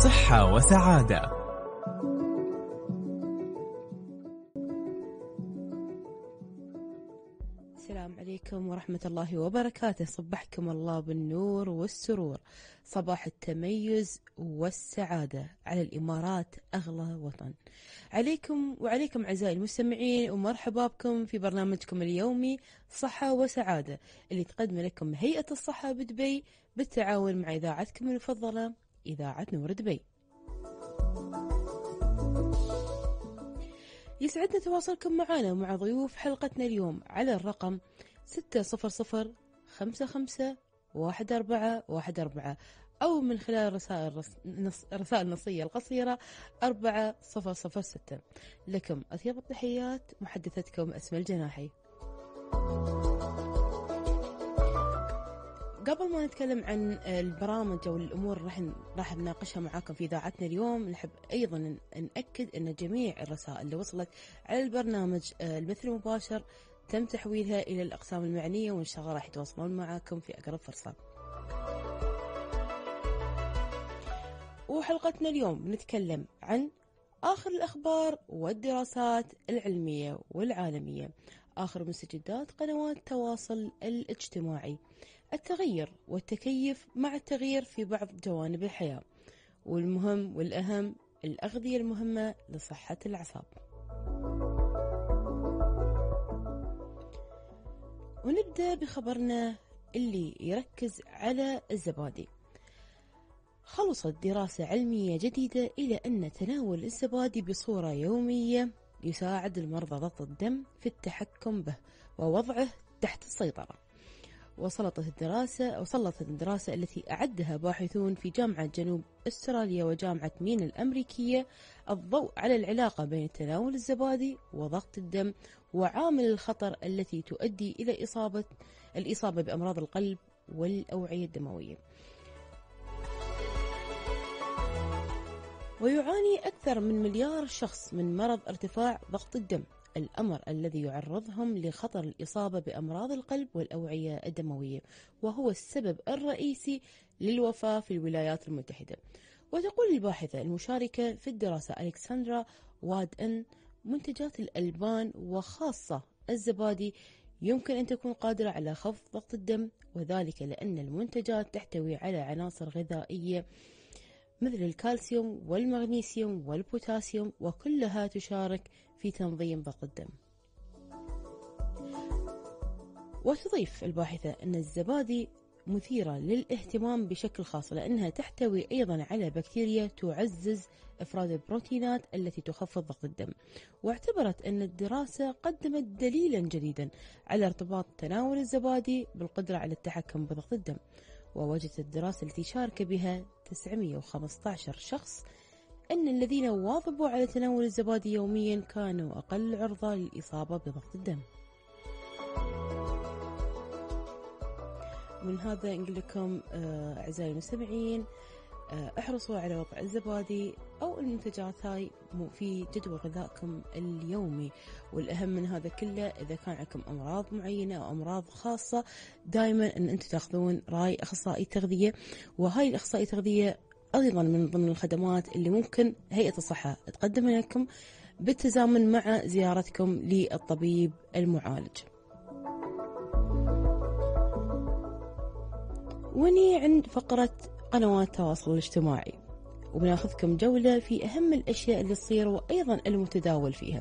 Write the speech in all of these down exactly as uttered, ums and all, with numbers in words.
صحة وسعادة. السلام عليكم ورحمة الله وبركاته. صبحكم الله بالنور والسرور، صباح التميز والسعادة على الإمارات أغلى وطن. عليكم وعليكم أعزائي المستمعين، ومرحبا بكم في برنامجكم اليومي صحة وسعادة اللي تقدم لكم هيئة الصحة بدبي بالتعاون مع إذاعتكم المفضلة إذاعة نور دبي. يسعدنا تواصلكم معنا ومع ضيوف حلقتنا اليوم على الرقم ستة صفر صفر خمسة خمسة واحد أربعة واحد أربعة أو من خلال رسائل نص رسائل نصية القصيرة أربعة صفر صفر ستة. لكم أطيب التحيات، محدثتكم أسماء الجناحي. قبل ما نتكلم عن البرامج أو الأمور راح راح نناقشها معاكم في إذاعتنا اليوم، نحب أيضا نأكد أن جميع الرسائل اللي وصلت على البرنامج البث المباشر تم تحويلها إلى الأقسام المعنية، وإن شاء الله راح يتواصلون معاكم في أقرب فرصة. وحلقتنا اليوم نتكلم عن آخر الأخبار والدراسات العلمية والعالمية، آخر مستجدات قنوات التواصل الاجتماعي، التغير والتكيف مع التغيير في بعض جوانب الحياة، والمهم والأهم الأغذية المهمة لصحة الأعصاب. ونبدأ بخبرنا اللي يركز على الزبادي. خلصت دراسة علمية جديدة إلى أن تناول الزبادي بصورة يومية يساعد المرضى ضغط الدم في التحكم به ووضعه تحت السيطرة. وصلت الدراسة وصلت الدراسة التي أعدها باحثون في جامعة جنوب أستراليا وجامعة مين الأمريكية الضوء على العلاقة بين تناول الزبادي وضغط الدم وعامل الخطر التي تؤدي إلى إصابة الإصابة بأمراض القلب والأوعية الدموية. ويعاني أكثر من مليار شخص من مرض ارتفاع ضغط الدم، الأمر الذي يعرضهم لخطر الإصابة بأمراض القلب والأوعية الدموية، وهو السبب الرئيسي للوفاة في الولايات المتحدة. وتقول الباحثة المشاركة في الدراسة ألكسندرا واد أن منتجات الألبان وخاصة الزبادي يمكن أن تكون قادرة على خفض ضغط الدم، وذلك لأن المنتجات تحتوي على عناصر غذائية مثل الكالسيوم والمغنيسيوم والبوتاسيوم، وكلها تشارك في تنظيم ضغط الدم. وتضيف الباحثة أن الزبادي مثيرة للاهتمام بشكل خاص لأنها تحتوي أيضا على بكتيريا تعزز إفراز البروتينات التي تخفض ضغط الدم. واعتبرت أن الدراسة قدمت دليلا جديدا على ارتباط تناول الزبادي بالقدرة على التحكم بضغط الدم. ووجدت الدراسة التي شارك بها تسعمئة وخمسة عشر شخص أن الذين واظبوا على تناول الزبادي يوميا كانوا أقل عرضة للإصابة بضغط الدم. من هذا نقول لكم أعزائي المستمعين احرصوا على وضع الزبادي أو المنتجات هاي في جدول غذائكم اليومي. والأهم من هذا كله إذا كان عندكم أمراض معينة أو أمراض خاصة دائما أن أنتم تأخذون رأي أخصائي تغذية، وهاي الأخصائي تغذية أيضا من ضمن الخدمات اللي ممكن هيئة الصحة تقدمها لكم بالتزامن مع زيارتكم للطبيب المعالج. وني عند فقرة قنوات التواصل الاجتماعي، وبناخذكم جولة في أهم الأشياء اللي تصير وأيضا المتداول فيها.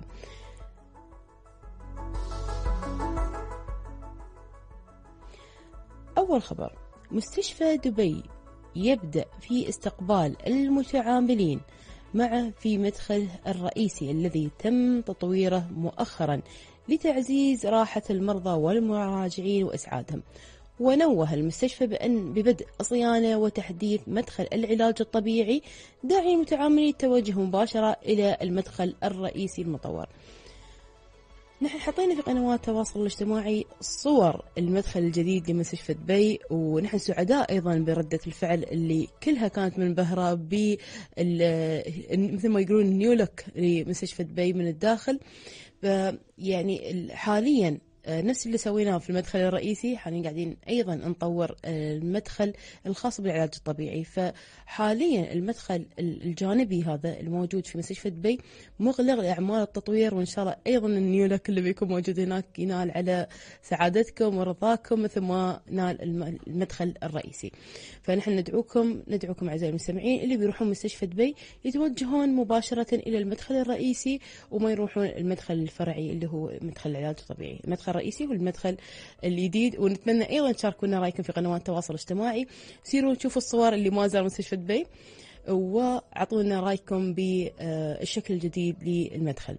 أول خبر، مستشفى دبي يبدأ في استقبال المتعاملين معه في مدخله الرئيسي الذي تم تطويره مؤخرا لتعزيز راحة المرضى والمراجعين وإسعادهم. ونوه المستشفى بأن ببدء صيانة وتحديث مدخل العلاج الطبيعي، داعي المتعاملين التوجه مباشرة إلى المدخل الرئيسي المطور. نحن حطينا في قنوات التواصل الاجتماعي صور المدخل الجديد لمستشفى دبي، ونحن سعداء أيضا بردة الفعل اللي كلها كانت منبهرة ب مثل ما يقولون نيو لوك لمستشفى دبي من الداخل. يعني حاليا نفس اللي سويناه في المدخل الرئيسي، حاليا قاعدين أيضا نطور المدخل الخاص بالعلاج الطبيعي. فحاليا المدخل الجانبي هذا الموجود في مستشفى دبي مغلق لأعمال التطوير، وإن شاء الله أيضا النيولك اللي بيكون موجود هناك ينال على سعادتكم ورضاكم مثل ما نال المدخل الرئيسي. فنحن ندعوكم ندعوكم أعزائي المستمعين اللي بيروحون مستشفى دبي يتوجهون مباشرة إلى المدخل الرئيسي وما يروحون المدخل الفرعي اللي هو مدخل العلاج الطبيعي. المدخل الرئيسي والمدخل الجديد. ونتمنى أيضا تشاركونا رأيكم في قنوات التواصل الاجتماعي، سيروا شوفوا الصور اللي ما زال مستشفى دبي وأعطونا رأيكم بالشكل الجديد للمدخل.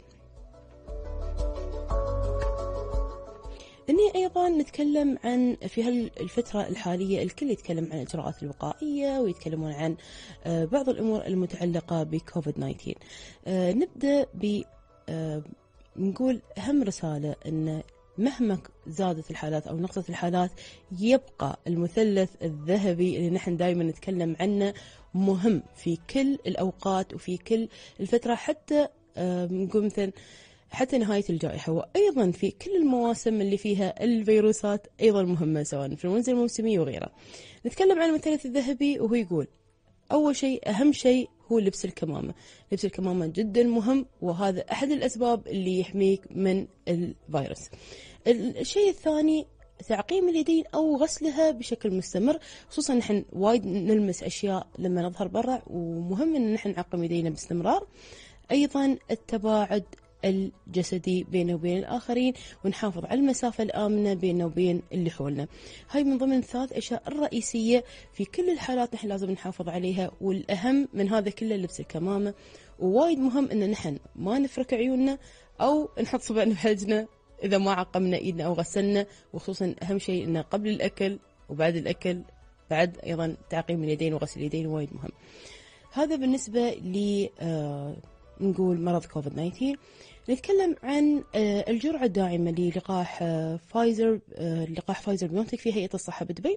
إني أيضا نتكلم عن في هالفترة الحالية الكل يتكلم عن الإجراءات الوقائية ويتكلمون عن بعض الأمور المتعلقة بكوفيد تسعة عشر. نبدأ ب نقول أهم رسالة أن مهما زادت الحالات أو نقصت الحالات يبقى المثلث الذهبي اللي نحن دائما نتكلم عنه مهم في كل الأوقات وفي كل الفترة، حتى نقول مثلا حتى نهاية الجائحة، وأيضا في كل المواسم اللي فيها الفيروسات أيضا مهمة سواء في المنزل الموسمي وغيره. نتكلم عن المثلث الذهبي وهو يقول أول شيء أهم شيء هو لبس الكمامة. لبس الكمامة جدا مهم، وهذا أحد الأسباب اللي يحميك من الفيروس. الشيء الثاني تعقيم اليدين أو غسلها بشكل مستمر، خصوصا نحن وايد نلمس أشياء لما نظهر برا، ومهم أن نحن نعقم يدينا باستمرار. أيضا التباعد الجسدي بينه وبين الآخرين، ونحافظ على المسافة الآمنة بيننا وبين اللي حولنا. هاي من ضمن ثلاث أشياء الرئيسية في كل الحالات نحن لازم نحافظ عليها، والأهم من هذا كله لبس الكمامة. ووايد مهم أن نحن ما نفرك عيوننا أو نحط صبعنا بحجنا إذا ما عقمنا إيدنا أو غسلنا، وخصوصا أهم شيء أنه قبل الأكل وبعد الأكل بعد أيضا تعقيم اليدين وغسل اليدين وايد مهم. هذا بالنسبة ل آه نقول مرض كوفيد تسعة عشر. نتكلم عن الجرعة الداعمة للقاح فايزر لقاح فايزر بيونتك في هيئة الصحة بدبي.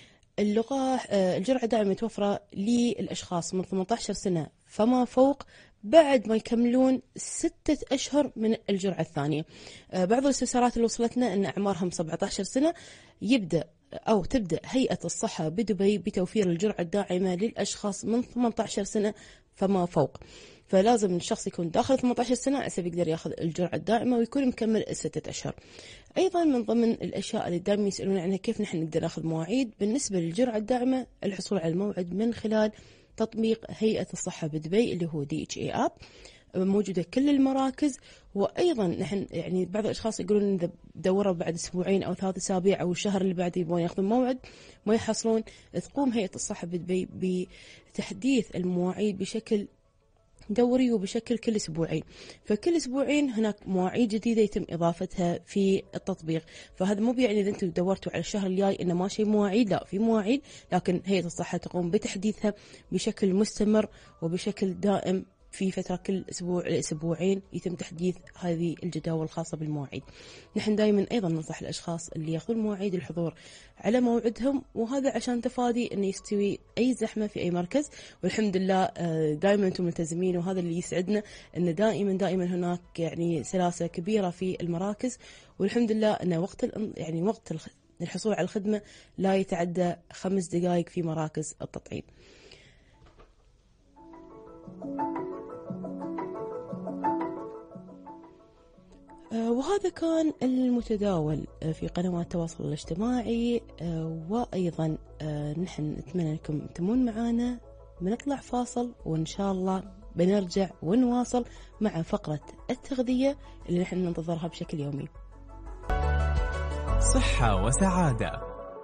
اللقاح الجرعة الداعمة متوفرة للأشخاص من ثمانية عشر سنة فما فوق بعد ما يكملون ستة أشهر من الجرعة الثانية. بعض الاستفسارات اللي وصلتنا أن أعمارهم سبعة عشر سنة يبدأ أو تبدأ هيئة الصحة بدبي بتوفير الجرعة الداعمة للأشخاص من ثمانية عشر سنة فما فوق. فلازم الشخص يكون داخل ثمانية عشر سنة عشان يقدر ياخذ الجرعة الدائمة ويكون مكمل الستة أشهر. أيضا من ضمن الأشياء اللي دائما يسألون عنها كيف نحن نقدر ناخذ مواعيد بالنسبة للجرعة الدائمة، الحصول على الموعد من خلال تطبيق هيئة الصحة بدبي اللي هو دي اتش اي اب، موجودة كل المراكز. وأيضا نحن يعني بعض الأشخاص يقولون إذا دوروا بعد أسبوعين أو ثلاث أسابيع أو الشهر اللي بعده يبغون ياخذون موعد ما يحصلون، تقوم هيئة الصحة بدبي بتحديث المواعيد بشكل دوري وبشكل كل أسبوعين. فكل أسبوعين هناك مواعيد جديدة يتم إضافتها في التطبيق. فهذا مو بيعني إذا أنتم دورتوا على الشهر الجاي إنه ما شيء مواعيد، لا في مواعيد، لكن هيئة الصحة تقوم بتحديثها بشكل مستمر وبشكل دائم. في فترة كل أسبوع لأسبوعين يتم تحديث هذه الجداول الخاصة بالمواعيد. نحن دائما أيضا ننصح الأشخاص اللي يأخذون مواعيد الحضور على موعدهم، وهذا عشان تفادي أن يستوي أي زحمة في أي مركز. والحمد لله دائما أنتم ملتزمين، وهذا اللي يسعدنا أن دائما دائما هناك يعني سلاسة كبيرة في المراكز. والحمد لله أن وقت يعني وقت الحصول على الخدمة لا يتعدى خمس دقائق في مراكز التطعيم. وهذا كان المتداول في قنوات التواصل الاجتماعي. وأيضا نحن نتمنى أنكم تمون معنا، بنطلع فاصل وإن شاء الله بنرجع ونواصل مع فقرة التغذية اللي نحن ننتظرها بشكل يومي. صحة وسعادة.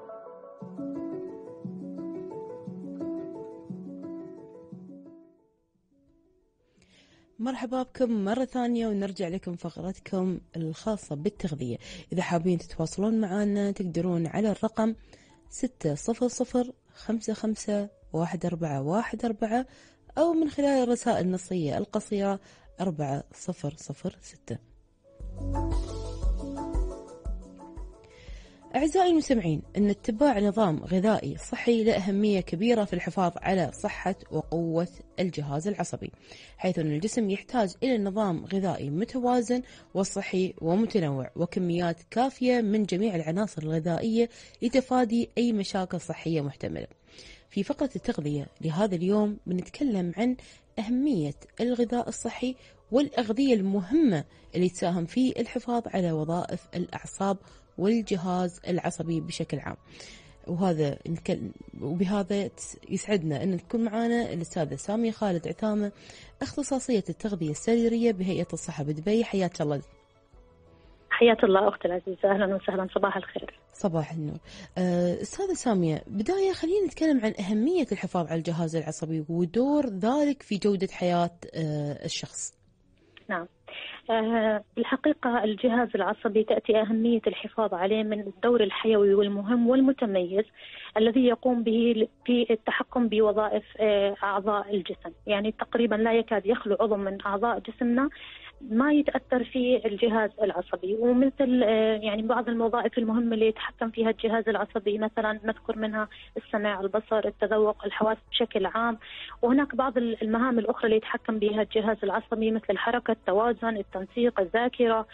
مرحبا بكم مرة ثانية، ونرجع لكم فقرتكم الخاصة بالتغذية. إذا حابين تتواصلون معنا تقدرون على الرقم ستة صفر صفر خمسة خمسة واحد أربعة واحد أربعة أو من خلال الرسائل النصية القصيرة أربعة صفر صفر ستة. أعزائي المستمعين، أن اتباع نظام غذائي صحي له أهمية كبيرة في الحفاظ على صحة وقوة الجهاز العصبي، حيث أن الجسم يحتاج إلى نظام غذائي متوازن وصحي ومتنوع وكميات كافية من جميع العناصر الغذائية لتفادي أي مشاكل صحية محتملة. في فقرة التغذية لهذا اليوم بنتكلم عن أهمية الغذاء الصحي والأغذية المهمة اللي تساهم في الحفاظ على وظائف الأعصاب والجهاز العصبي بشكل عام. وهذا وبهذا يسعدنا أن تكون معنا الأستاذة سامية خالد عثامة، اختصاصية التغذية السريرية بهيئة الصحة بدبي. حياك الله. حياك الله أختي العزيزة، أهلا وسهلا، صباح الخير. صباح النور. أستاذة سامية، بداية خلينا نتكلم عن أهمية الحفاظ على الجهاز العصبي ودور ذلك في جودة حياة الشخص. نعم، بالحقيقة الجهاز العصبي تأتي أهمية الحفاظ عليه من الدور الحيوي والمهم والمتميز الذي يقوم به في التحكم بوظائف أعضاء الجسم. يعني تقريبا لا يكاد يخلو عضو من أعضاء جسمنا ما يتأثر فيه الجهاز العصبي. ومثل يعني بعض الوظائف المهمة اللي يتحكم فيها الجهاز العصبي مثلا نذكر منها السمع، البصر، التذوق، الحواس بشكل عام. وهناك بعض المهام الأخرى اللي يتحكم بها الجهاز العصبي مثل الحركة، التوازن، التنسيق، الذاكرة.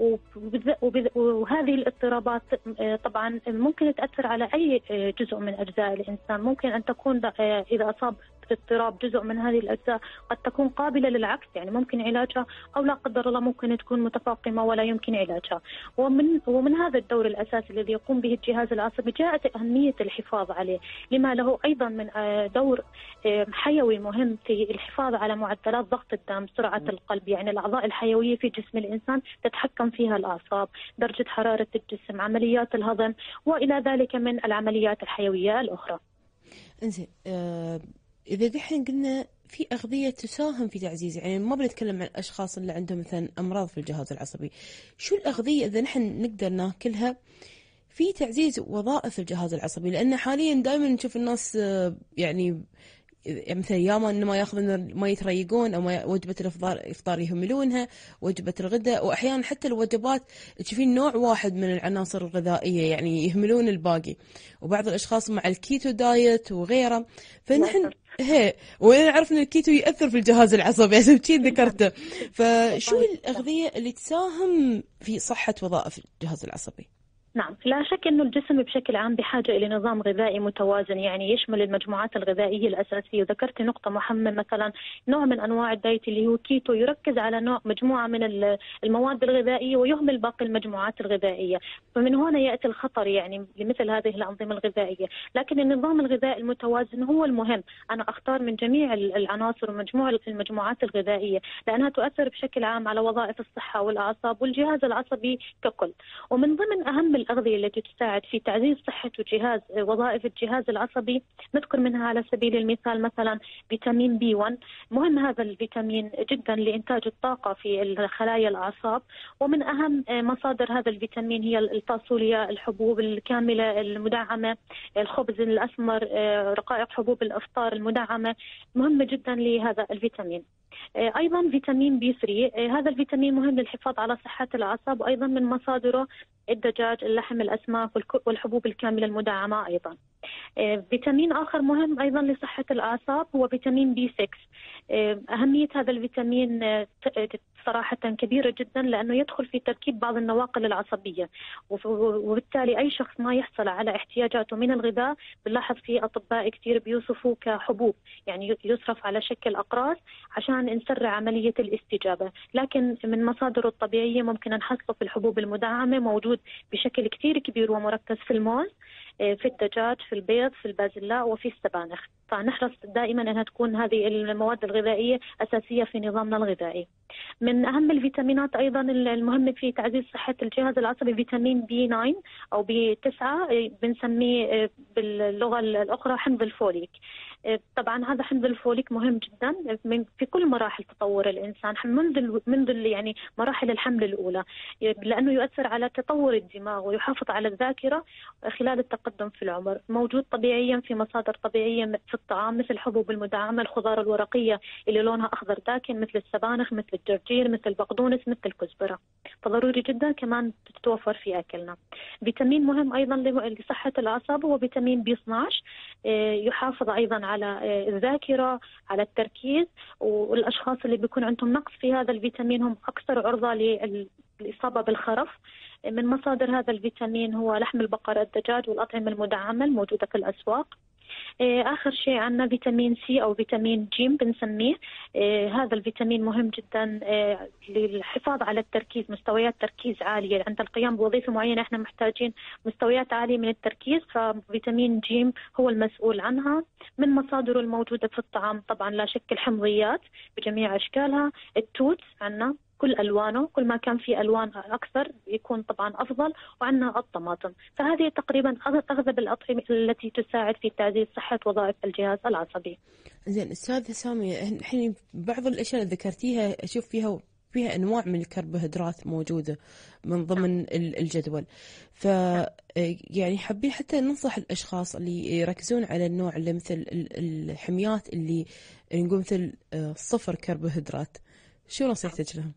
وهذه الاضطرابات طبعا ممكن تأثر على أي جزء من أجزاء الإنسان. ممكن أن تكون إذا أصاب اضطراب جزء من هذه الأجزاء قد تكون قابلة للعكس، يعني ممكن علاجها، أو لا قدر الله ممكن تكون متفاقمة ولا يمكن علاجها. ومن ومن هذا الدور الأساسي الذي يقوم به الجهاز العصبي جاءت أهمية الحفاظ عليه، لما له أيضا من دور حيوي مهم في الحفاظ على معدلات ضغط الدم، سرعة القلب. يعني الأعضاء الحيوية في جسم الإنسان تتحكم فيها الأعصاب، درجة حرارة الجسم، عمليات الهضم، وإلى ذلك من العمليات الحيوية الأخرى. إنزين، أه إذا دحين قلنا في أغذية تساهم في تعزيز، يعني ما بنتكلم عن الأشخاص اللي عندهم مثلا أمراض في الجهاز العصبي، شو الأغذية إذا نحن نقدر ناكلها في تعزيز وظائف الجهاز العصبي؟ لأن حاليا دائما نشوف الناس يعني مثلا ياما إنه ما ياخذون ما يتريقون، أو ما وجبة الإفطار إفطار يهملونها، وجبة الغداء، وأحيانا حتى الوجبات تشوفين نوع واحد من العناصر الغذائية يعني يهملون الباقي. وبعض الأشخاص مع الكيتو دايت وغيره، فنحن هي وأنا أعرف إن الكيتو يأثر في الجهاز العصبي عشان شيء ذكرته. فشو الأغذية اللي تساهم في صحة وظائف الجهاز العصبي؟ نعم، لا شك أنه الجسم بشكل عام بحاجة إلى نظام غذائي متوازن، يعني يشمل المجموعات الغذائية الأساسية. ذكرت نقطة مهمة، مثلا نوع من أنواع الدايت اللي هو كيتو يركز على نوع مجموعة من المواد الغذائية ويهمل باقي المجموعات الغذائية. فمن هنا يأتي الخطر يعني لمثل هذه الأنظمة الغذائية. لكن النظام الغذائي المتوازن هو المهم. أنا أختار من جميع العناصر ومجموع المجموعات الغذائية لأنها تؤثر بشكل عام على وظائف الصحة والأعصاب والجهاز العصبي ككل. ومن ضمن أهم الأغذية التي تساعد في تعزيز صحة وجهاز وظائف الجهاز العصبي نذكر منها على سبيل المثال مثلا فيتامين بي واحد. مهم هذا الفيتامين جدا لإنتاج الطاقة في خلايا الأعصاب. ومن أهم مصادر هذا الفيتامين هي الفاصوليا، الحبوب الكاملة المدعمة، الخبز الأسمر، رقائق حبوب الإفطار المدعمة، مهمة جدا لهذا الفيتامين. أيضا فيتامين بي ثلاثة، هذا الفيتامين مهم للحفاظ على صحة الأعصاب، وأيضا من مصادره الدجاج، اللحم، الأسماك والحبوب الكاملة المدعمة. أيضا فيتامين آخر مهم أيضا لصحة الأعصاب هو فيتامين بي ستة. أهمية هذا الفيتامين صراحة كبيرة جدا لأنه يدخل في تركيب بعض النواقل العصبية، وبالتالي أي شخص ما يحصل على احتياجاته من الغذاء بنلاحظ في أطباء كثير بيوصفوه كحبوب، يعني يصرف على شكل أقراص عشان نسرع عملية الاستجابة. لكن من مصادره الطبيعية ممكن نحصله في الحبوب المدعمة، موجود بشكل كثير كبير ومركز في الموز، في الدجاج، في البيض، في البازلاء، وفي السبانخ. فنحرص دائما أنها تكون هذه المواد الغذائية أساسية في نظامنا الغذائي. من أهم الفيتامينات أيضا المهمة في تعزيز صحة الجهاز العصبي فيتامين بي تسعة أو بي تسعة، بنسميه باللغة الأخرى حمض الفوليك. طبعا هذا حمض الفوليك مهم جدا من في كل مراحل تطور الإنسان، منذ منذ يعني مراحل الحمل الأولى، لأنه يؤثر على تطور الدماغ ويحافظ على الذاكرة خلال التقدم في العمر. موجود طبيعيا في مصادر طبيعية في الطعام مثل الحبوب المدعمة، الخضار الورقية اللي لونها أخضر داكن مثل السبانخ، مثل الجرجير، مثل البقدونس، مثل الكزبرة، فضروري جدا كمان تتوفر في أكلنا. فيتامين مهم أيضا لصحة الأعصاب هو فيتامين بي اثني عشر، يحافظ أيضا على الذاكرة، على التركيز، والأشخاص اللي بيكون عندهم نقص في هذا الفيتامين هم أكثر عرضة للإصابة بالخرف. من مصادر هذا الفيتامين هو لحم البقر، الدجاج، والأطعمة المدعمة الموجودة في الأسواق. آخر شيء عندنا فيتامين سي أو فيتامين جيم بنسميه. هذا الفيتامين مهم جدا للحفاظ على التركيز، مستويات تركيز عالية عند القيام بوظيفة معينة، احنا محتاجين مستويات عالية من التركيز، ففيتامين جيم هو المسؤول عنها. من مصادره الموجودة في الطعام طبعا لا شك الحمضيات بجميع أشكالها، التوت عنا كل ألوانه، كل ما كان في ألوان أكثر يكون طبعا أفضل، وعندنا الطماطم. فهذه تقريبا أغلب الأطعمة التي تساعد في تعزيز صحة وظائف الجهاز العصبي. زين أستاذة سامية، الحين بعض الأشياء اللي ذكرتيها أشوف فيها فيها أنواع من الكربوهيدرات موجودة من ضمن الجدول، ف يعني حابين حتى ننصح الأشخاص اللي يركزون على النوع اللي مثل الحميات اللي نقول مثل صفر كربوهيدرات، شو نصيحتك لهم؟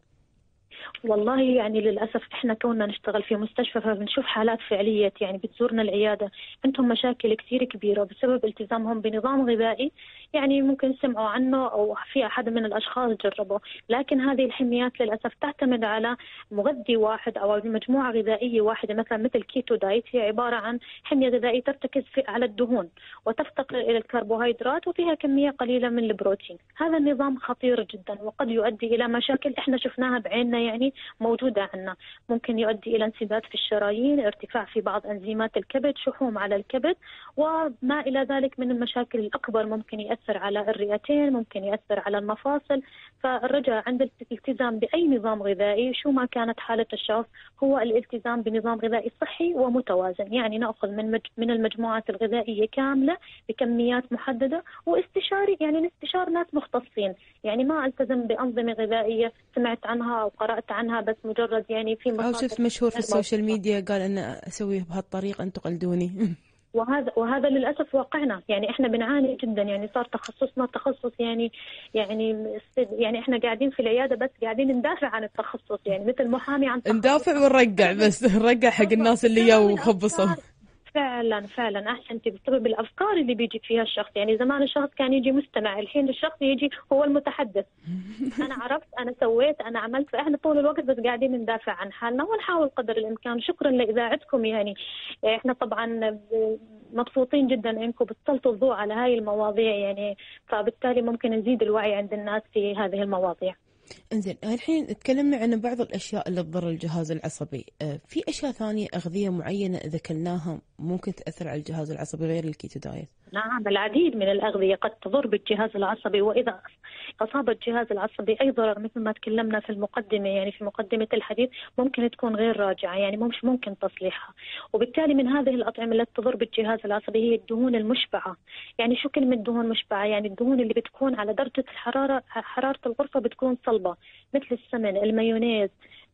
والله يعني للأسف إحنا كوننا نشتغل في مستشفى فبنشوف حالات فعلية، يعني بتزورنا العيادة عندهم مشاكل كثير كبيرة بسبب التزامهم بنظام غذائي، يعني ممكن سمعوا عنه أو في أحد من الأشخاص جربوا، لكن هذه الحميات للأسف تعتمد على مغذي واحد أو مجموعة غذائية واحدة، مثلا مثل كيتو دايت، هي عبارة عن حمية غذائية ترتكز على الدهون وتفتقر إلى الكربوهيدرات وفيها كمية قليلة من البروتين. هذا النظام خطير جدا وقد يؤدي إلى مشاكل إحنا شفناها بعيننا، يعني موجودة عندنا، ممكن يؤدي إلى انسداد في الشرايين، ارتفاع في بعض أنزيمات الكبد، شحوم على الكبد، وما إلى ذلك من المشاكل الأكبر. ممكن يأثر على الرئتين، ممكن يأثر على المفاصل. فالرجاء عند الالتزام بأي نظام غذائي شو ما كانت حالة الشخص هو الالتزام بنظام غذائي صحي ومتوازن، يعني نأخذ من مج... من المجموعات الغذائية كاملة بكميات محددة، واستشاري يعني نستشار ناس مختصين، يعني ما التزم بأنظمة غذائية سمعت عنها أو قرأت عنها بس مجرد يعني في أو شفت مشهور في السوشيال ميديا قال أنا أسويه بهالطريقة أنتوا قلدوني. وهذا وهذا للأسف واقعنا، يعني إحنا بنعاني جدا، يعني صار تخصصنا تخصص يعني يعني يعني إحنا قاعدين في العيادة بس قاعدين ندافع عن التخصص، يعني مثل محامي عن تخصص، ندافع ونرجع بس نرجع حق الناس اللي يو خبصوا. فعلا فعلا أحسنتي، بسبب الأفكار اللي بيجي فيها الشخص، يعني زمان الشخص كان يجي مستمع، الحين الشخص يجي هو المتحدث. أنا عرفت، أنا سويت، أنا عملت، فإحنا طول الوقت بس قاعدين ندافع عن حالنا ونحاول قدر الإمكان. شكرا لإذاعتكم، يعني إحنا طبعا مبسوطين جدا إنكم بتسلطوا الضوء على هاي المواضيع، يعني فبالتالي ممكن نزيد الوعي عند الناس في هذه المواضيع. انزين الحين تكلمنا عن بعض الأشياء اللي تضر الجهاز العصبي، في أشياء ثانية أغذية معينة إذا كلناها ممكن تأثر على الجهاز العصبي غير الكيتو دايت؟ نعم، العديد من الأغذية قد تضر بالجهاز العصبي، وإذا أصاب الجهاز العصبي أي ضرر مثل ما تكلمنا في المقدمة، يعني في مقدمة الحديث، ممكن تكون غير راجعة، يعني مش ممكن تصليحها. وبالتالي من هذه الأطعمة التي تضر بالجهاز العصبي هي الدهون المشبعة. يعني شو كلمة دهون مشبعة؟ يعني الدهون اللي بتكون على درجة الحرارة، حرارة الغرفة بتكون صلبة، مثل السمن، المايونيز،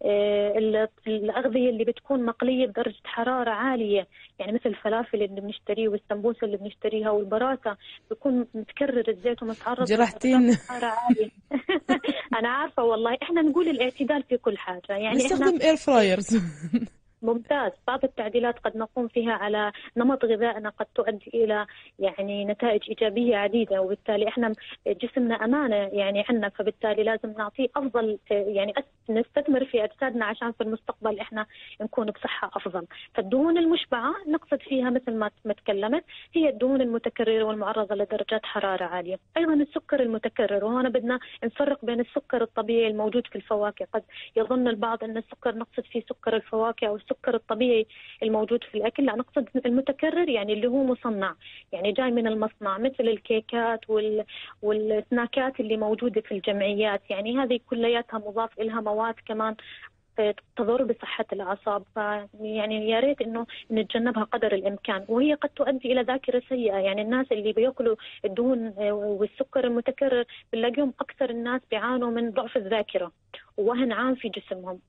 الأغذية اللي بتكون مقلية بدرجة حرارة عالية، يعني مثل الفلافل اللي بنشتريه والسمبوسة اللي بنشتريها والبراسة، بيكون متكرر الزيت ومتعرض جرحتين حرارة عالية. أنا عارفة والله، إحنا نقول الاعتدال في كل حاجة، يعني نستخدم اير فرايرز. ممتاز. بعض التعديلات قد نقوم فيها على نمط غذائنا قد تؤدي إلى يعني نتائج إيجابية عديدة، وبالتالي إحنا جسمنا أمانة يعني عنا، فبالتالي لازم نعطيه أفضل، يعني نستثمر في أجسادنا عشان في المستقبل إحنا نكون بصحة أفضل. فالدهون المشبعة نقصد فيها مثل ما تكلمت هي الدهون المتكررة والمعرضة لدرجات حرارة عالية. أيضا السكر المتكرر، وهنا بدنا نفرق بين السكر الطبيعي الموجود في الفواكه، قد يظن البعض أن السكر نقصد فيه سكر الفواكه أو السكر الطبيعي الموجود في الأكل، لا، نقصد المتكرر يعني اللي هو مصنع، يعني جاي من المصنع، مثل الكيكات وال... والسناكات اللي موجودة في الجمعيات، يعني هذه كلياتها مضاف إلها مواد كمان تضر بصحة الأعصاب. يعني يا ريت إنه نتجنبها قدر الإمكان، وهي قد تؤدي إلى ذاكرة سيئة. يعني الناس اللي بيأكلوا الدهون والسكر المتكرر بنلاقيهم أكثر الناس بيعانوا من ضعف الذاكرة ووهن عام في جسمهم،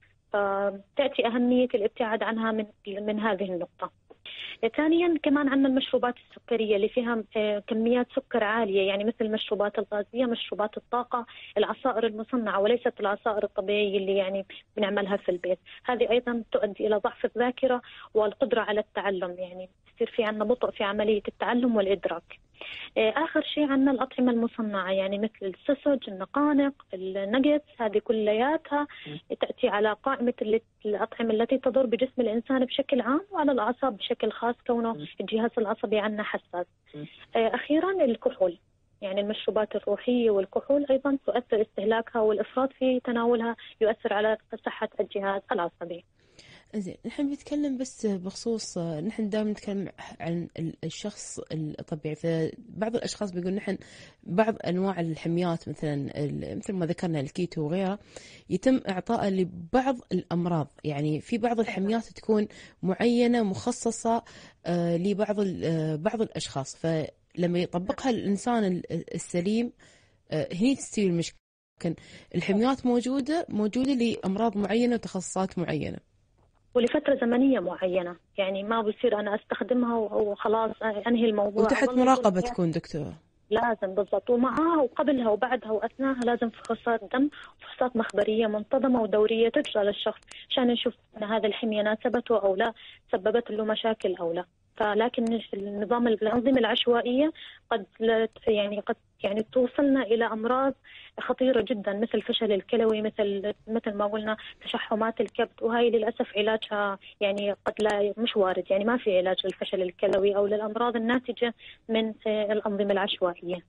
فتأتي أهمية الابتعاد عنها من من هذه النقطة. ثانيا كمان عندنا المشروبات السكرية اللي فيها كميات سكر عالية، يعني مثل المشروبات الغازية، مشروبات الطاقة، العصائر المصنعة وليست العصائر الطبيعية اللي يعني بنعملها في البيت. هذه أيضا تؤدي إلى ضعف الذاكرة والقدرة على التعلم، يعني يصير في عندنا بطء في عملية التعلم والإدراك. آخر شيء عندنا الأطعمة المصنعة، يعني مثل السوسج، النقانق، النجتس، هذه كلياتها تأتي على قائمة الأطعمة التي تضر بجسم الإنسان بشكل عام وعلى الأعصاب بشكل خاص، كونه الجهاز العصبي عندنا حساس. أخيرا الكحول، يعني المشروبات الروحية والكحول أيضا تؤثر استهلاكها والإفراط في تناولها يؤثر على صحة الجهاز العصبي. زين، نحن بنتكلم بس بخصوص، نحن دائما نتكلم عن الشخص الطبيعي، فبعض الأشخاص بيقول نحن بعض أنواع الحميات مثلا مثل ما ذكرنا الكيتو وغيرها يتم إعطائها لبعض الأمراض. يعني في بعض الحميات تكون معينة مخصصة لبعض بعض الأشخاص، فلما يطبقها الإنسان السليم هني تستوي المشكلة. الحميات موجودة موجودة لأمراض معينة وتخصصات معينة ولفترة زمنية معينة، يعني ما بصير أنا أستخدمها وخلاص أنهي الموضوع. وتحت مراقبة تكون دكتور. لازم بالضبط، ومعها وقبلها وبعدها وأثناءها لازم فحوصات دم، فحوصات مخبرية منتظمة ودورية تجرى للشخص عشان نشوف أن هذا الحمية ناسبته أو لا، سببت له مشاكل أو لا. فلكن النظام الأنظمة العشوائية قد يعني قد يعني توصلنا إلى أمراض خطيرة جدا مثل الفشل الكلوي، مثل مثل ما قلنا تشحمات الكبد، وهي للأسف علاجها يعني قد لا مش وارد، يعني ما في علاج للفشل الكلوي أو للأمراض الناتجة من الأنظمة العشوائية.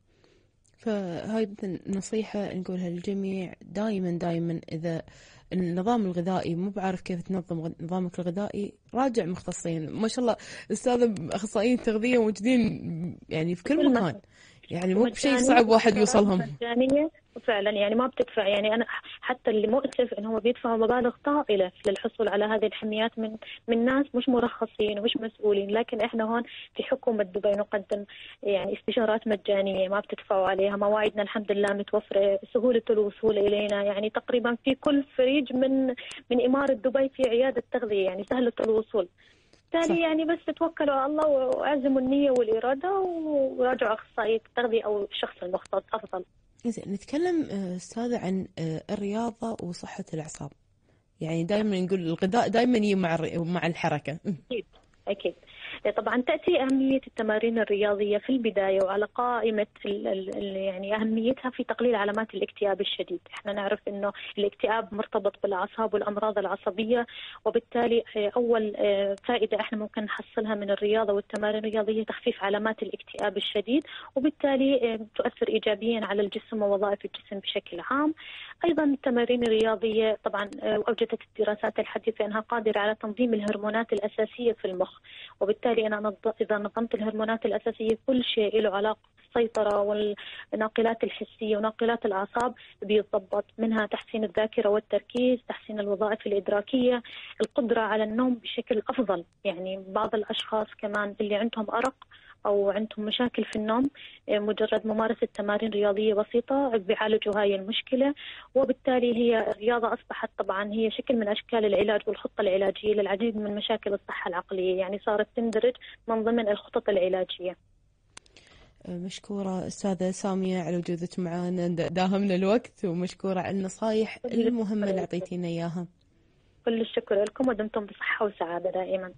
فهاي نصيحة نقولها للجميع دائما دائما، إذا النظام الغذائي مو بعرف كيف تنظم نظامك الغذائي راجع مختصين. ما شاء الله أستاذة أخصائيين التغذية موجودين يعني في كل مكان، يعني مو بشيء صعب واحد يوصلهم. مجانية فعلا، يعني ما بتدفع. يعني أنا حتى اللي مؤسف إنهم بيدفعوا مبالغ طائلة للحصول على هذه الحميات من من ناس مش مرخصين ومش مسؤولين. لكن إحنا هون في حكومة دبي نقدم يعني استشارات مجانية ما بتدفعوا عليها. مواعيدنا الحمد لله متوفرة، سهولة الوصول إلينا، يعني تقريبا في كل فريج من من إمارة دبي في عيادة تغذية، يعني سهلة الوصول. بالتالي يعني بس توكلوا على الله وعزموا النية والإرادة وراجعوا أخصائي التغذية أو الشخص المختص أفضل. إذا نتكلم أستاذة عن الرياضة وصحة الأعصاب، يعني دائما نقول الغذاء دائما يجي مع مع الحركة. أكيد أكيد. طبعا تأتي أهمية التمارين الرياضية في البداية وعلى قائمة ال ال يعني أهميتها في تقليل علامات الاكتئاب الشديد. احنا نعرف إنه الاكتئاب مرتبط بالأعصاب والأمراض العصبية، وبالتالي أول فائدة احنا ممكن نحصلها من الرياضة والتمارين الرياضية تخفيف علامات الاكتئاب الشديد، وبالتالي تؤثر إيجابيا على الجسم ووظائف الجسم بشكل عام. أيضا التمارين الرياضية طبعا أوجدت الدراسات الحديثة أنها قادرة على تنظيم الهرمونات الأساسية في المخ، وبالتالي أنا إذا نظمت الهرمونات الأساسية كل شيء له علاقة بالسيطرة والناقلات الحسية وناقلات الأعصاب بيتضبط، منها تحسين الذاكرة والتركيز، تحسين الوظائف الإدراكية، القدرة على النوم بشكل أفضل. يعني بعض الأشخاص كمان اللي عندهم أرق أو عندهم مشاكل في النوم مجرد ممارسة تمارين رياضية بسيطة بيعالجوا هاي المشكلة. وبالتالي هي الرياضة أصبحت طبعا هي شكل من أشكال العلاج والخطة العلاجية للعديد من مشاكل الصحة العقلية، يعني صارت تندرج من ضمن الخطط العلاجية. مشكورة أستاذة سامية على وجودك معنا، داهمنا الوقت، ومشكورة على النصائح المهمة اللي أعطيتينا إياها. كل الشكر لكم ودمتم بصحة وسعادة دائما.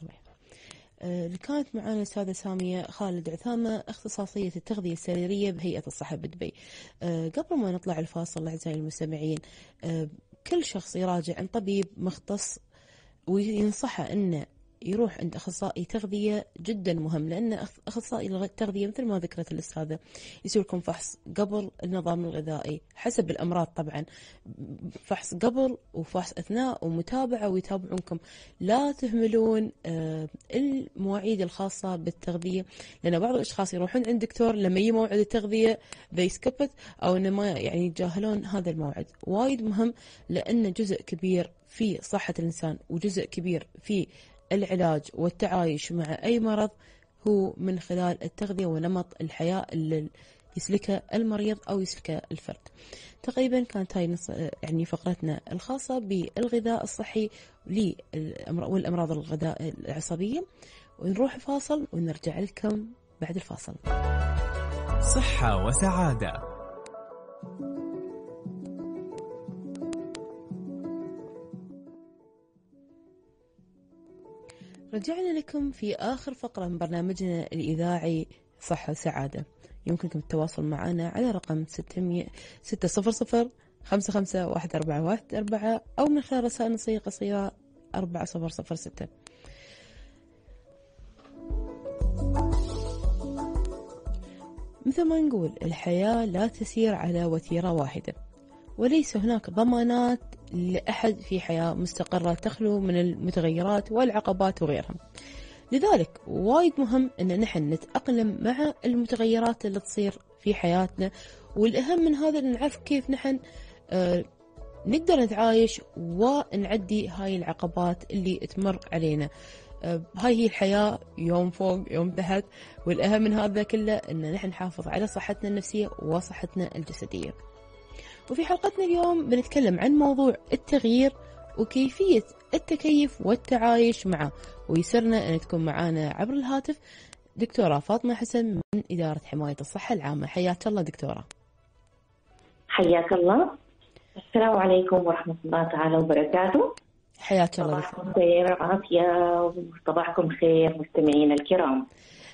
اللي كانت معنا الأستاذة سامية خالد عثامة، اختصاصية التغذية السريرية بهيئة الصحة بدبي. قبل ما نطلع الفاصل أعزائي المستمعين، كل شخص يراجع عن طبيب مختص وينصحه أنه يروح عند أخصائي تغذية جدا مهم، لأن أخصائي التغذية مثل ما ذكرت الأستاذة يسوي لكم فحص قبل النظام الغذائي حسب الأمراض طبعا، فحص قبل وفحص أثناء ومتابعة ويتابعونكم. لا تهملون المواعيد الخاصة بالتغذية، لأن بعض الأشخاص يروحون عند دكتور لما يجي موعد التغذية they skip it أو إنما يعني يتجاهلون هذا الموعد. وايد مهم لأن جزء كبير في صحة الإنسان وجزء كبير في العلاج والتعايش مع أي مرض هو من خلال التغذية ونمط الحياة اللي يسلكه المريض أو يسلكه الفرد. تقريبا كانت هاي يعني فقرتنا الخاصة بالغذاء الصحي والأمراض الغذاء العصبية، ونروح فاصل ونرجع لكم بعد الفاصل. صحة وسعادة. رجعنا لكم في آخر فقرة من برنامجنا الإذاعي صحة وسعادة. يمكنكم التواصل معنا على رقم ستة صفر صفر خمسة خمسة واحد أربعة واحد أربعة أو من خلال رسائل نصية قصيرة أربعة صفر صفر ستة. مثل ما نقول الحياة لا تسير على وتيرة واحدة، وليس هناك ضمانات لأحد في حياة مستقرة تخلو من المتغيرات والعقبات وغيرها. لذلك وايد مهم أن نحن نتأقلم مع المتغيرات اللي تصير في حياتنا، والأهم من هذا أن نعرف كيف نحن آه نقدر نتعايش ونعدي هاي العقبات اللي تمر علينا. آه هاي هي الحياة، يوم فوق يوم تحت، والأهم من هذا كله أن نحن نحافظ على صحتنا النفسية وصحتنا الجسدية. وفي حلقتنا اليوم بنتكلم عن موضوع التغيير وكيفية التكيف والتعايش معه، ويسرنا أن تكون معنا عبر الهاتف دكتورة فاطمة حسن من إدارة حماية الصحة العامة. حياك الله دكتورة. حياك الله. السلام عليكم ورحمة الله تعالى وبركاته. حياك الله. صباحكم خير عافية وصباحكم خير مستمعين الكرام.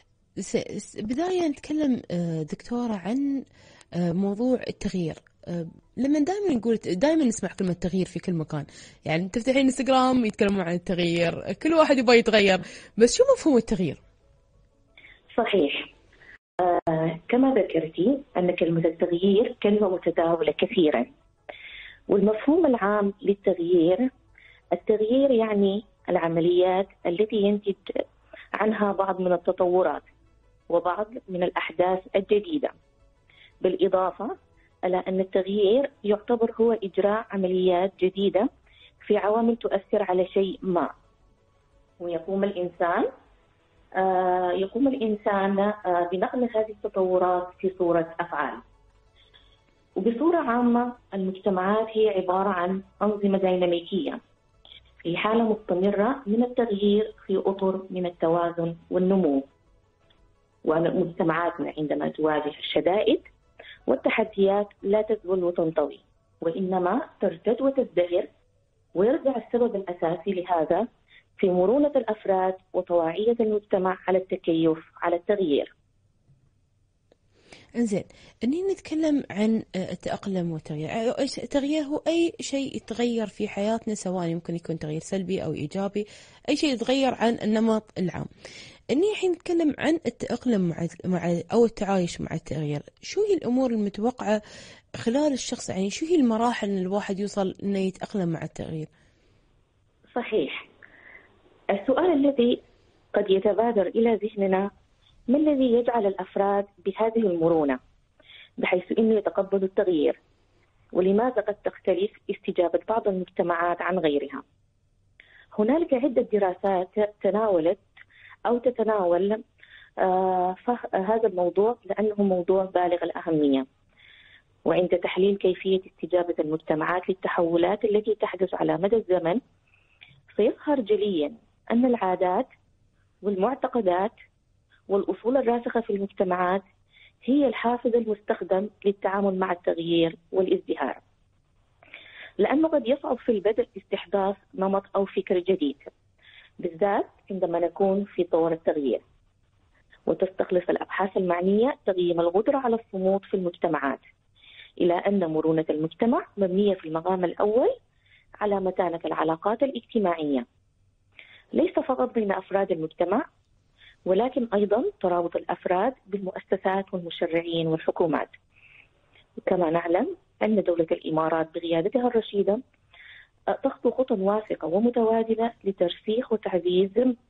بداية نتكلم دكتورة عن موضوع التغيير. لما دائما نقول دائما نسمع كلمة تغيير في كل مكان، يعني تفتحين انستغرام يتكلمون عن التغيير، كل واحد يبغى يتغير، بس شو مفهوم التغيير؟ صحيح. آه كما ذكرتي أن كلمة التغيير كلمة متداولة كثيرا، والمفهوم العام للتغيير التغيير يعني العمليات التي ينتج عنها بعض من التطورات وبعض من الأحداث الجديدة، بالإضافة إلى أن التغيير يعتبر هو إجراء عمليات جديدة في عوامل تؤثر على شيء ما، ويقوم الإنسان آه يقوم الإنسان آه بنقل هذه التطورات في صورة أفعال. وبصورة عامة المجتمعات هي عبارة عن أنظمة ديناميكية في حالة مستمرة من التغيير في أطر من التوازن والنمو. ومجتمعاتنا عندما تواجه الشدائد والتحديات لا تذل وتنطوي، وإنما ترتد وتزدهر، ويرجع السبب الأساسي لهذا في مرونة الأفراد وطواعية المجتمع على التكيف على التغيير. انزين، اني نتكلم عن التأقلم والتغيير. التغيير هو اي شيء يتغير في حياتنا، سواء يمكن يكون تغيير سلبي او ايجابي، اي شيء يتغير عن النمط العام. اني الحين نتكلم عن التأقلم مع مع او التعايش مع التغيير. شو هي الامور المتوقعة خلال الشخص، يعني شو هي المراحل ان الواحد يوصل انه يتأقلم مع التغيير؟ صحيح. السؤال الذي قد يتبادر الى ذهننا: ما الذي يجعل الأفراد بهذه المرونة بحيث أنه يتقبلوا التغيير؟ ولماذا قد تختلف استجابة بعض المجتمعات عن غيرها؟ هنالك عدة دراسات تناولت أو تتناول آه هذا الموضوع، لأنه موضوع بالغ الأهمية. وعند تحليل كيفية استجابة المجتمعات للتحولات التي تحدث على مدى الزمن، سيظهر جليا أن العادات والمعتقدات والأصول الراسخة في المجتمعات هي الحافز المستخدم للتعامل مع التغيير والازدهار، لأنه قد يصعب في البدء استحداث نمط أو فكر جديد، بالذات عندما نكون في طور التغيير. وتستخلص الأبحاث المعنية تقييم القدرة على الصمود في المجتمعات، إلى أن مرونة المجتمع مبنية في المقام الأول على متانة العلاقات الاجتماعية، ليس فقط بين أفراد المجتمع، ولكن أيضا ترابط الأفراد بالمؤسسات والمشرعين والحكومات. كما نعلم أن دولة الإمارات بقيادتها الرشيدة تخطو خطى واثقة ومتوازنة لترسيخ وتعزيز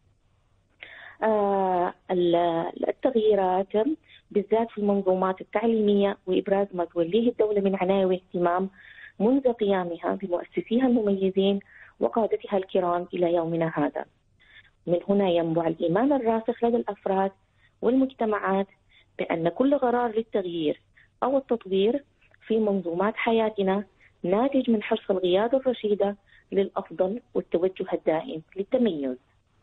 التغييرات بالذات في المنظومات التعليمية، وإبراز ما توليه الدولة من عناية واهتمام منذ قيامها بمؤسسيها المميزين وقادتها الكرام إلى يومنا هذا. من هنا ينبع الإيمان الراسخ لدى الأفراد والمجتمعات بأن كل قرار للتغيير أو التطوير في منظومات حياتنا ناتج من حرص القيادة الرشيدة للأفضل والتوجه الدائم للتميز.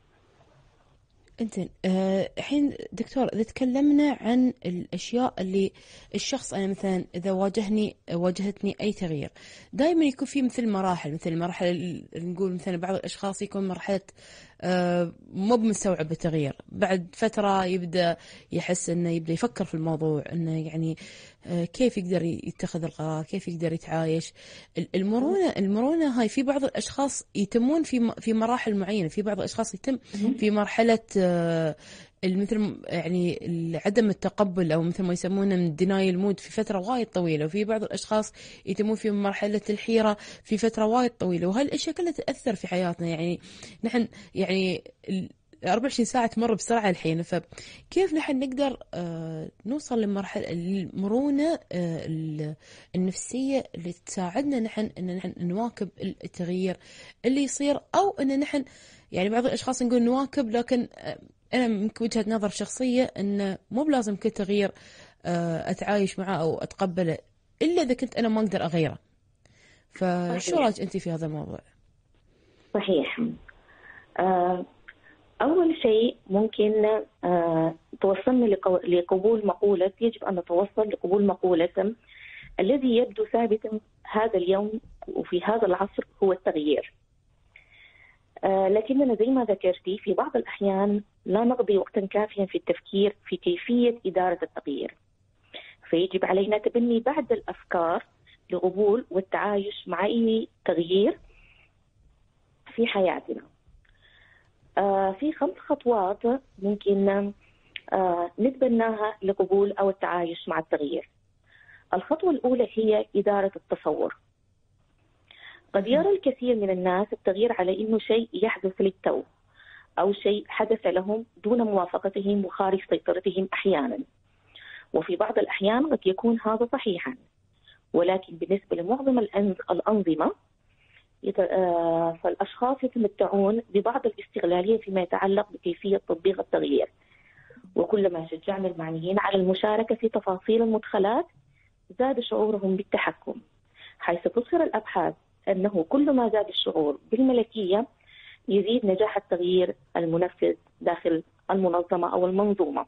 انزين الحين أه دكتور، اذا تكلمنا عن الاشياء اللي الشخص، انا مثلا اذا واجهني واجهتني اي تغيير، دائما يكون في مثل مراحل، مثل مرحله نقول مثلا بعض الاشخاص يكون مرحله أه مو بمستوعب التغيير، بعد فتره يبدا يحس انه يبدا يفكر في الموضوع، انه يعني أه كيف يقدر يتخذ القرار، كيف يقدر يتعايش. المرونه المرونه هاي في بعض الاشخاص يتمون في في مراحل معينه، في بعض الاشخاص يتم في مرحله مثل يعني عدم التقبل، او مثل ما يسمونه من دينايل مود في فتره وايد طويله، وفي بعض الاشخاص يتمون في مرحله الحيره في فتره وايد طويله، وهالاشياء كلها تاثر في حياتنا. يعني نحن يعني أربعة وعشرين ساعه تمر بسرعه الحين، فكيف نحن نقدر آه نوصل لمرحله المرونه آه النفسيه اللي تساعدنا نحن ان نحن نواكب التغيير اللي يصير، او ان نحن يعني بعض الاشخاص نقول نواكب، لكن انا من وجهه نظر شخصيه انه مو بلازم كل تغيير اتعايش معه او اتقبله الا اذا كنت انا ما اقدر اغيره. فشو رايك انت في هذا الموضوع؟ صحيح. آه اول شيء ممكن آه توصلنا لقبول مقوله، يجب ان نتوصل لقبول مقوله الذي يبدو ثابتا هذا اليوم وفي هذا العصر هو التغيير. آه لكننا زي ما ذكرتي في بعض الأحيان لا نقضي وقتا كافيا في التفكير في كيفية إدارة التغيير، فيجب علينا تبني بعض الأفكار لقبول والتعايش مع أي تغيير في حياتنا. آه في خمس خطوات ممكن آه نتبناها لقبول أو التعايش مع التغيير. الخطوة الأولى هي إدارة التصور. قد يرى الكثير من الناس التغيير على إنه شيء يحدث للتو، أو شيء حدث لهم دون موافقتهم وخارج سيطرتهم أحيانا، وفي بعض الأحيان قد يكون هذا صحيحا، ولكن بالنسبة لمعظم الأنظمة فالأشخاص يتمتعون ببعض الاستغلالية فيما يتعلق بكيفية تطبيق التغيير، وكلما شجعنا المعنيين على المشاركة في تفاصيل المدخلات زاد شعورهم بالتحكم، حيث تظهر الأبحاث أنه كل ما زاد الشعور بالملكية يزيد نجاح التغيير المنفذ داخل المنظمة أو المنظومة.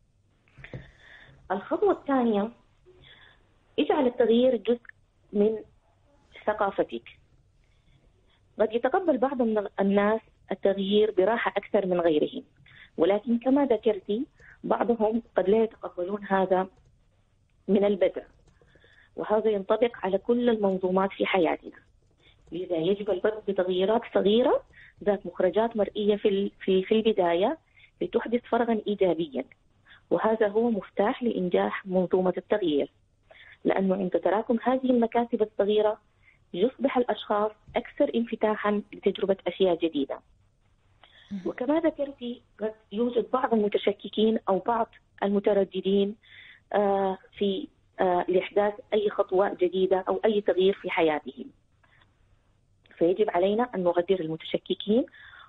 الخطوة الثانية، اجعل التغيير جزء من ثقافتك. قد يتقبل بعض الناس التغيير براحة أكثر من غيرهم، ولكن كما ذكرتي بعضهم قد لا يتقبلون هذا من البدء، وهذا ينطبق على كل المنظومات في حياتنا. لذا يجب البدء بتغييرات صغيرة ذات مخرجات مرئية في في في البداية لتحدث فرقا إيجابيا، وهذا هو مفتاح لإنجاح منظومة التغيير، لأنه عند تراكم هذه المكاسب الصغيرة يصبح الأشخاص أكثر انفتاحا لتجربة أشياء جديدة. وكما ذكرتي قد يوجد بعض المتشككين أو بعض المترددين في لإحداث أي خطوة جديدة أو أي تغيير في حياتهم، فيجب علينا أن نغدر المتشككين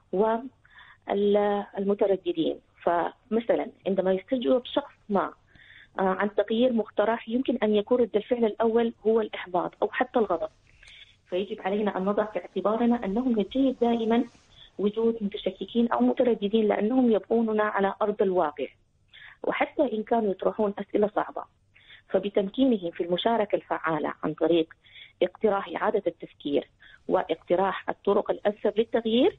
والمترددين. فمثلا عندما يستجوب شخص ما عن تغيير مقترح يمكن أن يكون رد الفعل الأول هو الإحباط أو حتى الغضب، فيجب علينا أن نضع في اعتبارنا أنه من الجيد دائما وجود متشككين أو مترددين، لأنهم يبقوننا على أرض الواقع، وحتى إن كانوا يطرحون أسئلة صعبة فبتمكينهم في المشاركة الفعالة عن طريق اقتراح إعادة التفكير واقتراح الطرق الأنسب للتغيير،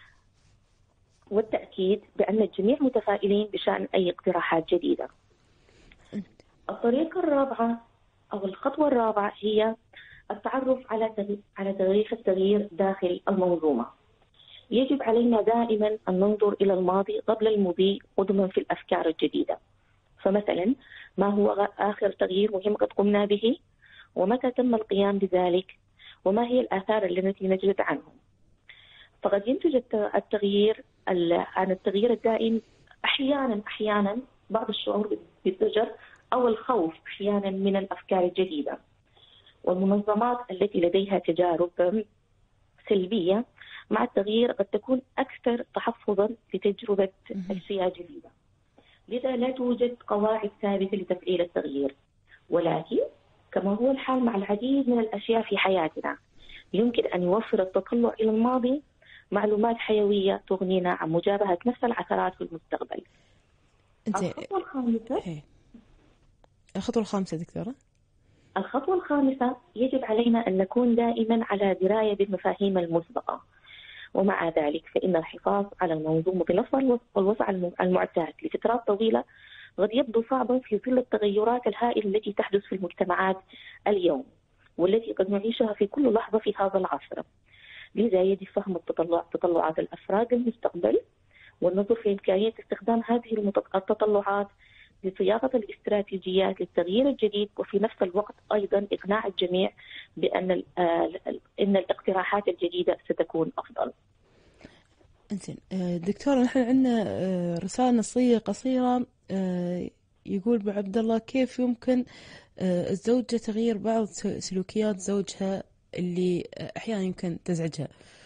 والتأكيد بأن الجميع متفائلين بشأن أي اقتراحات جديدة. الطريقة الرابعة أو الخطوة الرابعة هي التعرف على على تاريخ التغيير داخل المنظومة. يجب علينا دائما أن ننظر إلى الماضي قبل المضي قدما في الأفكار الجديدة. فمثلا ما هو آخر تغيير مهم قد قمنا به، ومتى تم القيام بذلك، وما هي الآثار التي نجد عنه. فقد ينتج التغيير عن التغيير الدائم أحيانا أحيانا بعض الشعور بالضجر أو الخوف أحيانا من الأفكار الجديدة. والمنظمات التي لديها تجارب سلبية مع التغيير قد تكون أكثر تحفظا لتجربة أشياء جديدة، لذا لا توجد قواعد ثابتة لتفعيل التغيير. ولكن كما هو الحال مع العديد من الأشياء في حياتنا، يمكن أن يوفر التطلع إلى الماضي معلومات حيوية تغنينا عن مجابهة نفس العثرات في المستقبل. الخطوة الخامسة الخطوة الخامسة دكتورة الخطوة الخامسة يجب علينا أن نكون دائما على دراية بالمفاهيم المسبقة، ومع ذلك فإن الحفاظ على المنظومة بنفسها والوضع المعتاد لفترات طويلة قد يبدو صعبا في ظل التغيرات الهائلة التي تحدث في المجتمعات اليوم، والتي قد نعيشها في كل لحظة في هذا العصر. لذا يجب فهم التطلع تطلعات الأفراد للمستقبل، والنظر في إمكانية استخدام هذه التطلعات لصياغة الاستراتيجيات للتغيير الجديد، وفي نفس الوقت أيضا إقناع الجميع بأن إن الاقتراحات الجديدة ستكون أفضل. إنزين دكتورة، نحن عندنا رسالة نصية قصيرة يقول أبو عبد الله: كيف يمكن الزوجة تغيير بعض سلوكيات زوجها اللي أحيانا يمكن تزعجها؟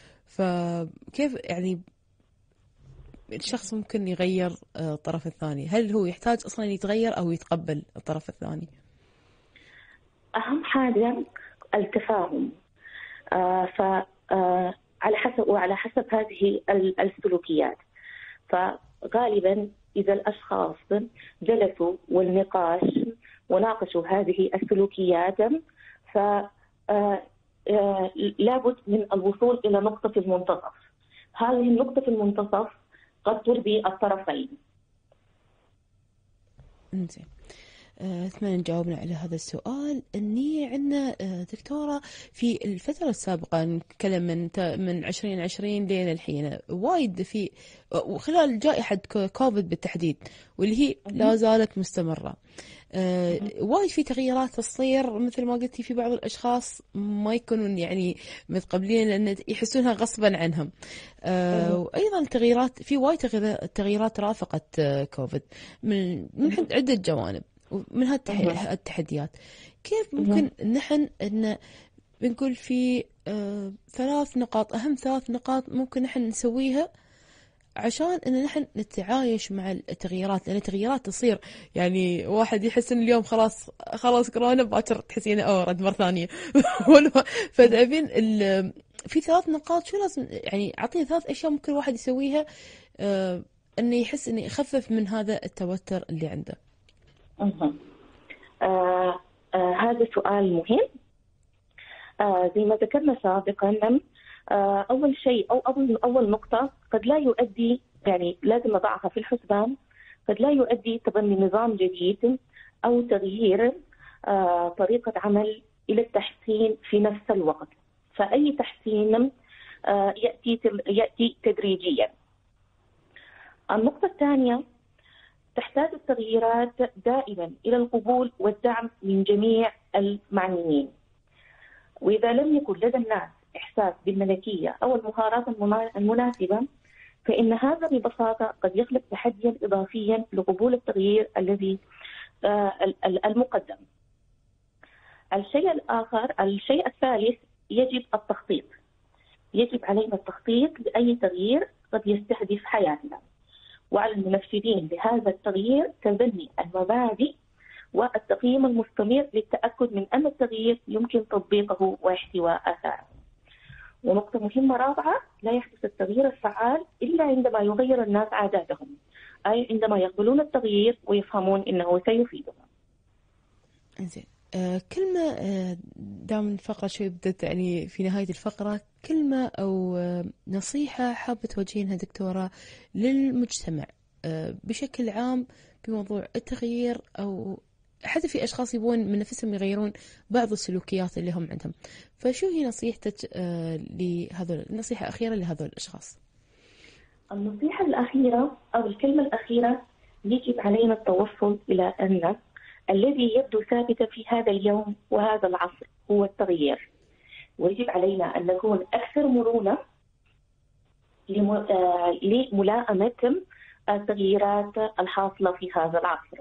فكيف يعني الشخص ممكن يغير الطرف الثاني؟ هل هو يحتاج أصلا يتغير أو يتقبل الطرف الثاني؟ أهم حاجة التفاهم. آه ف آه على حسب وعلى حسب هذه السلوكيات. فغالبا إذا الأشخاص جلسوا والنقاش وناقشوا هذه السلوكيات، ف آه آه لابد من الوصول إلى نقطة المنتصف. هذه النقطة في المنتصف قد ترضي الطرفين. انزين، أتمنى جاوبنا على هذا السؤال. إني عندنا دكتورة في الفترة السابقة، نتكلم من من عشرين عشرين لين الحين، وايد في وخلال جائحة كوفيد بالتحديد، واللي هي لا زالت مستمرة، أه وايد في تغييرات تصير مثل ما قلتي في بعض الأشخاص ما يكونون يعني متقبلين لأن يحسونها غصبا عنهم. أه وأيضا تغييرات في وايد تغييرات رافقت كوفيد من من عدة جوانب ومن هالتحديات. كيف ممكن نحن أن بنقول في أه ثلاث نقاط أهم ثلاث نقاط ممكن نحن نسويها عشان إن نحن نتعايش مع التغييرات؟ لأن التغييرات تصير يعني واحد يحس إن اليوم خلاص خلاص كورونا، باكر تحسين أو رد مرة ثانية. فدابين في ثلاث نقاط، شو لازم يعني أعطيني ثلاث أشياء ممكن الواحد يسويها آه إنه يحس إنه يخفف من هذا التوتر اللي عنده. آه آه هذا سؤال مهم. آه زي ما ذكرنا سابقا، أول شيء أو أول أول نقطة قد لا يؤدي، يعني لازم نضعها في الحسبان، قد لا يؤدي تبني نظام جديد أو تغيير آه طريقة عمل إلى التحسين في نفس الوقت. فأي تحسين آه يأتي يأتي تدريجيا. النقطة الثانية، تحتاج التغييرات دائما إلى القبول والدعم من جميع المعنيين. وإذا لم يكن لدى الناس إحساس بالملكية أو المهارات المناسبة، فإن هذا ببساطة قد يخلق تحديا إضافيا لقبول التغيير الذي المقدم. الشيء الآخر الشيء الثالث، يجب التخطيط. يجب علينا التخطيط لأي تغيير قد يستهدف حياتنا، وعلى المنفذين لهذا التغيير تبني المبادئ والتقييم المستمر للتأكد من أن التغيير يمكن تطبيقه واحتواء آثاره. ونقطة مهمة رابعة، لا يحدث التغيير الفعال إلا عندما يغير الناس عاداتهم، أي عندما يقبلون التغيير ويفهمون أنه سيفيدهم. إنزين، آه كلمة آه دام الفقرة شوي بدت يعني في نهاية الفقرة، كلمة أو آه نصيحة حابة توجهينها دكتورة للمجتمع آه بشكل عام بموضوع التغيير، أو حتى في أشخاص يبون من نفسهم يغيرون بعض السلوكيات اللي هم عندهم، فشو هي نصيحتك آه لهذول، نصيحة أخيرة لهذول الأشخاص؟ النصيحة الأخيرة أو الكلمة الأخيرة، يجب علينا التوصل إلى أن الذي يبدو ثابتا في هذا اليوم وهذا العصر هو التغيير، ويجب علينا أن نكون أكثر مرونة لملائمة التغييرات الحاصلة في هذا العصر.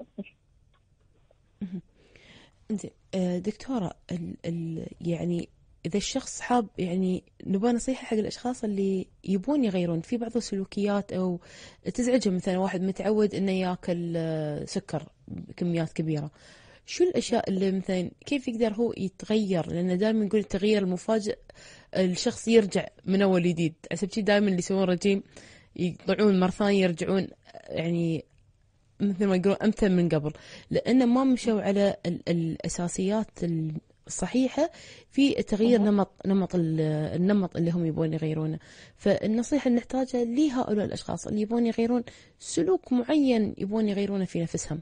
دكتورة، ال ال يعني إذا الشخص حاب، يعني نبغى نصيحة حق الأشخاص اللي يبون يغيرون في بعض السلوكيات أو تزعجهم، مثلا واحد متعود إنه يأكل سكر بكميات كبيرة، شو الأشياء اللي مثلا كيف يقدر هو يتغير؟ لأن دائما نقول التغيير المفاجئ الشخص يرجع من أول جديد، عشان كذا دائما اللي يسوون رجيم يطلعون مرة ثانية يرجعون يعني مثل ما يقولون أمثل من قبل، لأن ما مشوا على ال الأساسيات الصحيحة في تغيير نمط نمط النمط اللي هم يبون يغيرونه. فالنصيحة اللي نحتاجها لهؤلاء الأشخاص اللي يبون يغيرون سلوك معين يبون يغيرونه في نفسهم.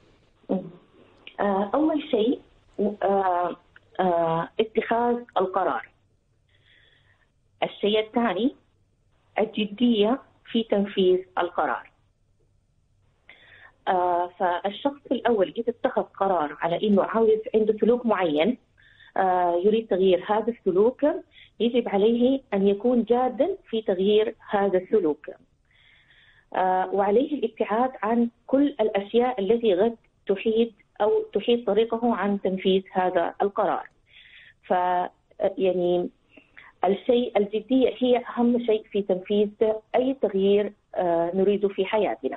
أول شيء اتخاذ القرار. الشيء الثاني الجدية في تنفيذ القرار. فالشخص الأول إذا اتخذ قرار على إنه عاوز عنده سلوك معين يريد تغيير هذا السلوك، يجب عليه أن يكون جادا في تغيير هذا السلوك، وعليه الابتعاد عن كل الأشياء التي قد تحيد أو تحيد طريقه عن تنفيذ هذا القرار. ف يعني الشيء الجدية هي أهم شيء في تنفيذ أي تغيير نريده في حياتنا.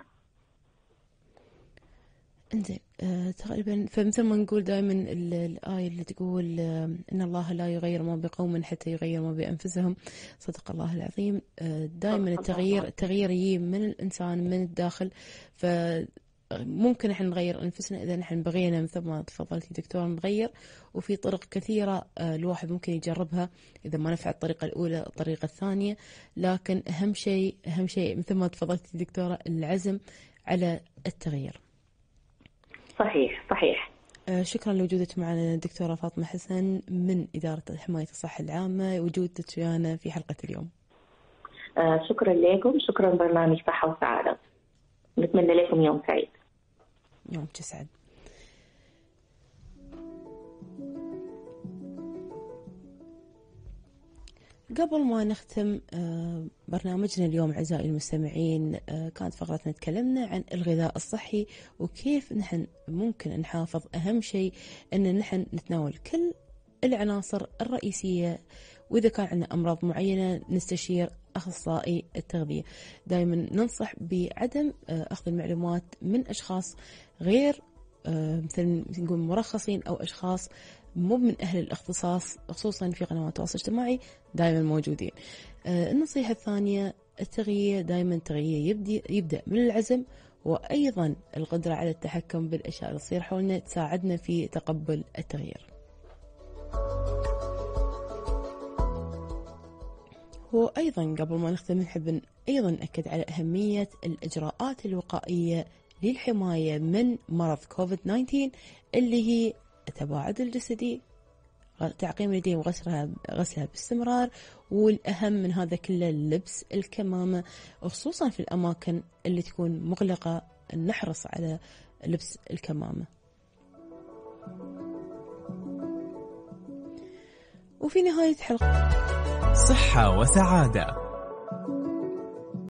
انزين آه، تقريبا فمثل ما نقول دائما الآية اللي تقول آه، إن الله لا يغير ما بقوم حتى يغير ما بأنفسهم، صدق الله العظيم. آه، دائما التغيير التغيير يجي من الإنسان من الداخل، فممكن احنا نغير أنفسنا إذا نحن بغينا مثل ما تفضلتي دكتور نغير، وفي طرق كثيرة آه، الواحد ممكن يجربها، إذا ما نفع الطريقة الأولى الطريقة الثانية، لكن أهم شيء أهم شيء مثل ما تفضلتي دكتورة العزم على التغيير. صحيح صحيح. آه شكرا لوجودك معنا دكتورة فاطمة حسن من إدارة حماية الصحة العامة، وجودك ويانا في حلقة اليوم. آه شكرا لكم، شكرا برنامج صحة وسعادة، نتمنى لكم يوم سعيد. يوم سعيد. قبل ما نختم برنامجنا اليوم أعزائي المستمعين، كانت فقرتنا تكلمنا عن الغذاء الصحي وكيف نحن ممكن نحافظ. أهم شيء أن نحن نتناول كل العناصر الرئيسية، وإذا كان عندنا أمراض معينة نستشير أخصائي التغذية. دائما ننصح بعدم أخذ المعلومات من أشخاص غير مثل نقول مرخصين أو أشخاص مو من أهل الاختصاص، خصوصا في قنوات التواصل الاجتماعي دائما موجودين. آه النصيحة الثانية التغيير، دائما التغيير يبدأ, يبدأ من العزم، وأيضا القدرة على التحكم بالأشياء اللي تصير حولنا تساعدنا في تقبل التغيير. وأيضا قبل ما نختم نحب أيضا نأكد على أهمية الإجراءات الوقائية للحماية من مرض كوفيد تسعة عشر، اللي هي التباعد الجسدي، تعقيم اليدين وغسلها غسلها باستمرار، والأهم من هذا كله لبس الكمامة، وخصوصا في الأماكن اللي تكون مغلقة نحرص على لبس الكمامة. وفي نهاية حلقة صحة وسعادة